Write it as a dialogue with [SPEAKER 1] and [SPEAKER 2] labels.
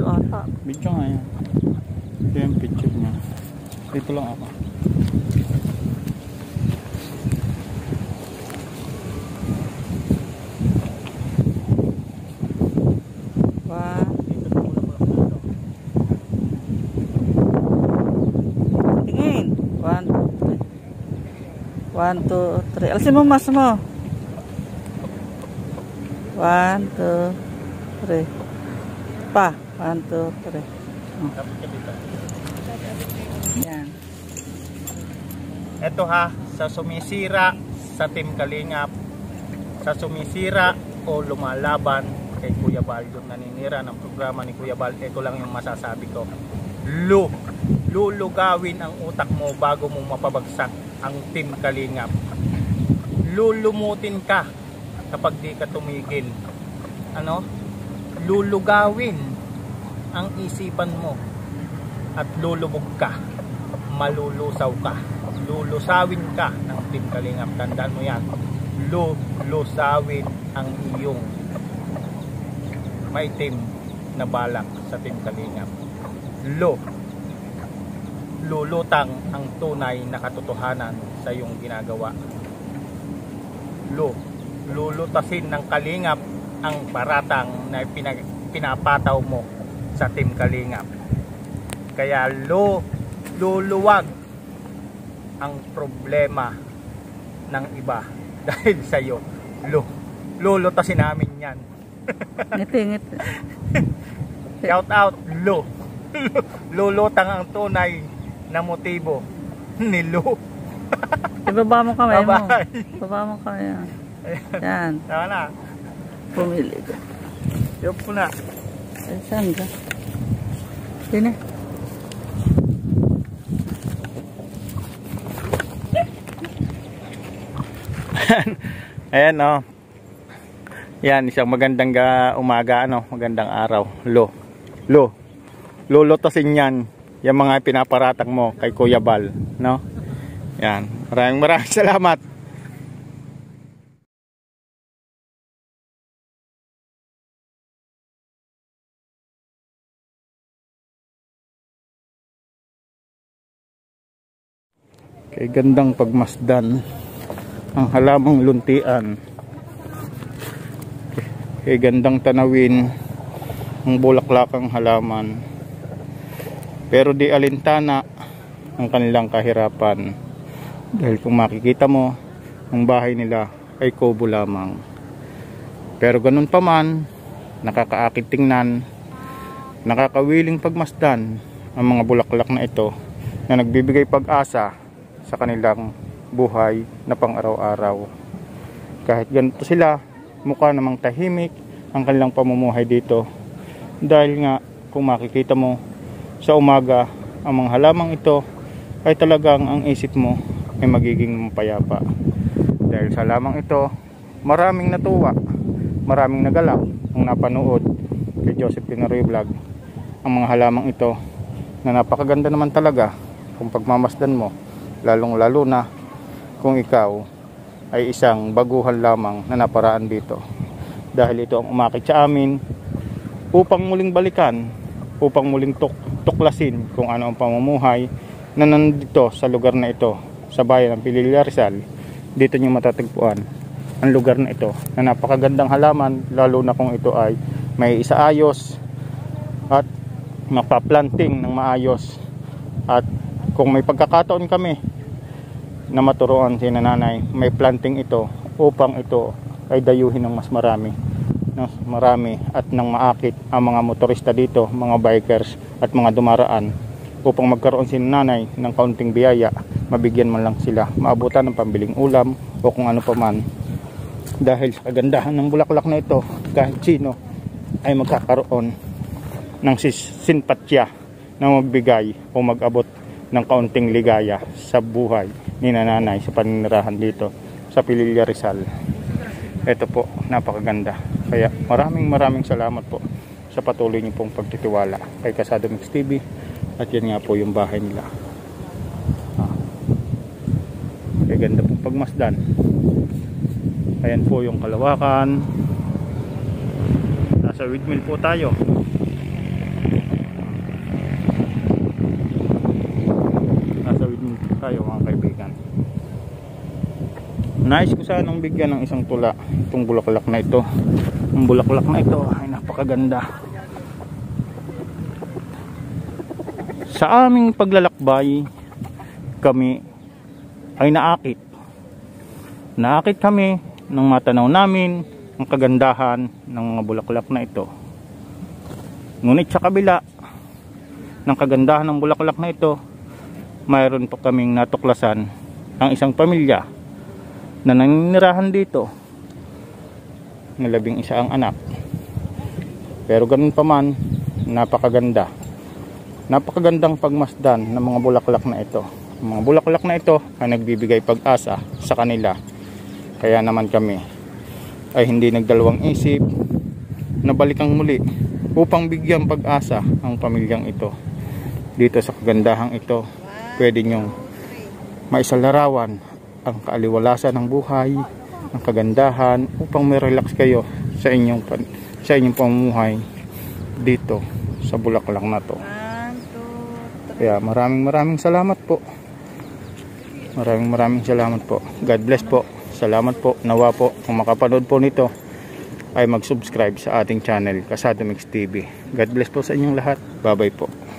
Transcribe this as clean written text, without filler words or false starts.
[SPEAKER 1] Video ata.
[SPEAKER 2] Video nga yan. Ito yung picture niya. Dito lang ako.
[SPEAKER 1] Wow. Tingin. 1, 2, 3. 1, 2, 3. Alisin mo mas mo. 1, 2, 3. Pa. 1, 2, 3. Yan.
[SPEAKER 2] Ito ha, sa sumisira sa Team Kalingap, sa sumisira o lumalaban kay Kuya Bal, yung naninira ng programa ni Kuya Bal, ito lang yung masasabi ko. Lulugawin ang utak mo bago mo mapabagsak ang Team Kalingap. Lulumutin ka kapag di ka tumigil. Lulugawin ang isipan mo at lulubog ka, malulusaw ka, lulusawin ka ng Team Kalingap. Tandaan mo yan, lulusawin ang iyong maitim na balak sa Team Kalingap. Lulutang ang tunay na katotohanan sa iyong ginagawa. Lulutasin ng Kalingap ang paratang na pinapataw mo sa Team Kalingap. Kaya luluwag ang problema ng iba dahil sa iyo. Lulutasin namin yan.
[SPEAKER 1] Ngiti.
[SPEAKER 2] Shout out, lulutang ang tunay na motibo ni Lu.
[SPEAKER 1] Ibaba mo kamay mo.
[SPEAKER 2] Bye-bye.
[SPEAKER 1] Ibaba mo kamay. Yan.
[SPEAKER 2] Tama na.
[SPEAKER 1] Pumili ka.
[SPEAKER 2] Yup po na.
[SPEAKER 1] Ay, saan ka? Sino?
[SPEAKER 2] Ayan o. Yan, isang magandang umaga, magandang araw. Lulutasin yan yung mga pinaparatang mo kay Kuya Bal, no? Yan, maraming salamat. Kay gandang pagmasdan ang halamang luntian, kay gandang tanawin ang bulaklakang halaman, pero di alintana ang kanilang kahirapan, dahil kung makikita mo ang bahay nila ay kubo lamang. Pero ganun pa man, nakakaakit tingnan, nakakawiling pagmasdan ang mga bulaklak na ito na nagbibigay pag-asa sa kanilang buhay na pang araw-araw. Kahit ganito sila, mukha namang tahimik ang kanilang pamumuhay dito, dahil nga kung makikita mo sa umaga ang mga halamang ito ay talagang ang isip mo ay magiging payapa. Dahil sa halamang ito, maraming natuwa, maraming nagalak ang napanood kay Joseph Pinoy Vlog ang mga halamang ito na napakaganda naman talaga kung pagmamasdan mo, lalong lalo na kung ikaw ay isang baguhan lamang na naparaan dito. Dahil ito ang umakit sa amin upang muling balikan, upang muling tuklasin kung ano ang pamumuhay na nandito sa lugar na ito, sa bayan ng Pililla, Rizal. Dito nyo matatagpuan ang lugar na ito na napakagandang halaman, lalo na kung ito ay may isaayos at mapaplanting ng maayos. At kung may pagkakataon kami na maturuan si nanay, may planting ito upang ito ay dayuhin ng mas marami at nang maakit ang mga motorista dito, mga bikers at mga dumaraan, upang magkaroon si nanay ng kaunting biyaya, mabigyan man lang sila, maabutan ng pambiling ulam o kung ano pa man. Dahil sa kagandahan ng bulaklak na ito, kahit sino ay magkakaroon ng sinpatya na magbigay o mag-abot ng kaunting ligaya sa buhay ni nanay sa paninirahan dito sa Pililla, Rizal. Ito po, napakaganda. Kaya maraming salamat po sa patuloy niyo pong pagtitiwala kay Kasado Mix TV. At yan nga po yung bahay nila. Kaya ganda pong pagmasdan. Ayan po yung kalawakan. Nasa windmill po tayo. Nais ko sanang bigyan ng isang tula itong bulaklak na ito. Ang bulaklak na ito ay napakaganda. Sa aming paglalakbay, kami ay naakit. Naakit kami nang matanaw namin ang kagandahan ng mga bulaklak na ito. Ngunit sa kabila ng kagandahan ng bulaklak na ito, mayroon pa kaming natuklasan ang isang pamilya na naninirahan dito na 11 ang anak. Pero ganun pa man, napakaganda. Napakagandang pagmasdan ng mga bulaklak na ito. Ang mga bulaklak na ito ay nagbibigay pag-asa sa kanila. Kaya naman kami ay hindi nagdalawang isip na balikang muli upang bigyan pag-asa ang pamilyang ito. Dito sa kagandahang ito, pwede nyong maisalarawan ang kaaliwalasan ng buhay, ang kagandahan, upang may relax kayo sa inyong pamumuhay dito sa bulaklak na to. Kaya maraming salamat po. Maraming salamat po. God bless po. Salamat po. Nawa po kung makapanood po nito ay mag-subscribe sa ating channel, Kasado Mix TV. God bless po sa inyong lahat. Bye bye po.